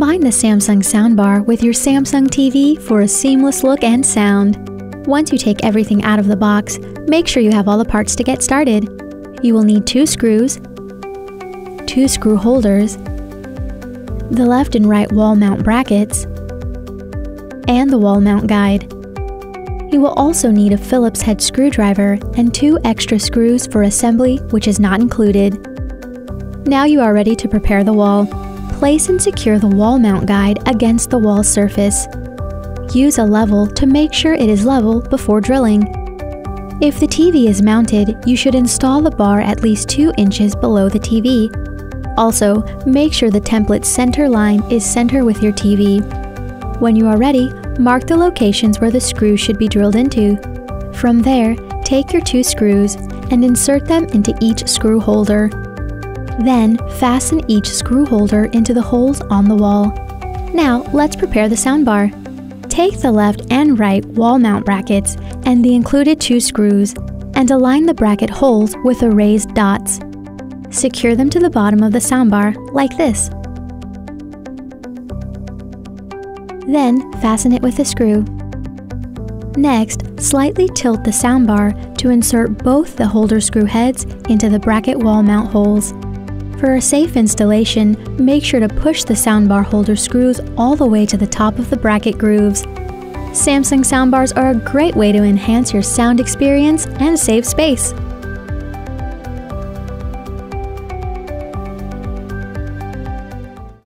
Combine the Samsung soundbar with your Samsung TV for a seamless look and sound. Once you take everything out of the box, make sure you have all the parts to get started. You will need 2 screws, 2 screw holders, the left and right wall mount brackets, and the wall mount guide. You will also need a Phillips head screwdriver and 2 extra screws for assembly, which is not included. Now you are ready to prepare the wall. Place and secure the wall mount guide against the wall surface. Use a level to make sure it is level before drilling. If the TV is mounted, you should install the bar at least 2 inches below the TV. Also, make sure the template center line is center with your TV. When you are ready, mark the locations where the screws should be drilled into. From there, take your 2 screws and insert them into each screw holder. Then, fasten each screw holder into the holes on the wall. Now, let's prepare the soundbar. Take the left and right wall mount brackets and the included 2 screws and align the bracket holes with the raised dots. Secure them to the bottom of the soundbar like this. Then, fasten it with a screw. Next, slightly tilt the soundbar to insert both the holder screw heads into the bracket wall mount holes. For a safe installation, make sure to push the soundbar holder screws all the way to the top of the bracket grooves. Samsung soundbars are a great way to enhance your sound experience and save space.